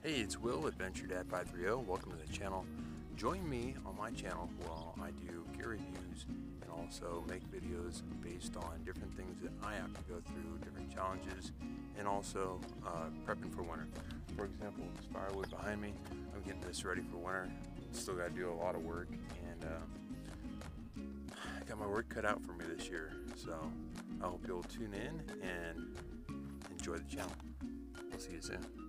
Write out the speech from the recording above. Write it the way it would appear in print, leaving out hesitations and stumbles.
Hey, it's Will, Adventure Dad 530. Welcome to the channel. Join me on my channel while I do gear reviews and also make videos based on different things that I have to go through, different challenges, and also prepping for winter. For example, this firewood behind me, I'm getting this ready for winter. Still got to do a lot of work, and I got my work cut out for me this year. So I hope you'll tune in and enjoy the channel. I'll see you soon.